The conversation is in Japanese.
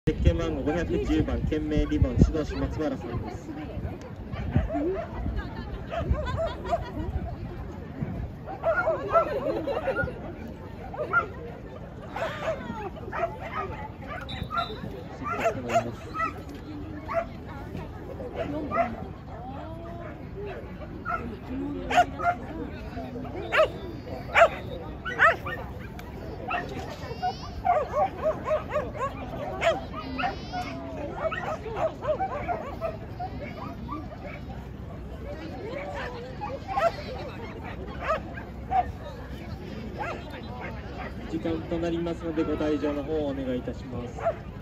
ゼッケン番号510番懸命リボン指導士松原さんです。時間となりますのでご退場の方をお願いいたします。